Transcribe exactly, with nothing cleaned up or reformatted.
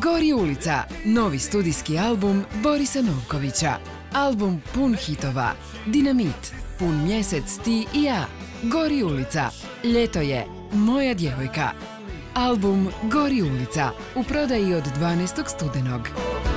Gori ulica, novi studijski album Borisa Novkovića. Album pun hitova. Dinamit, pun mjesec ti i ja. Gori ulica, ljeto je, moja djevojka. Album Gori ulica, u prodaji od dvanaestog studenog.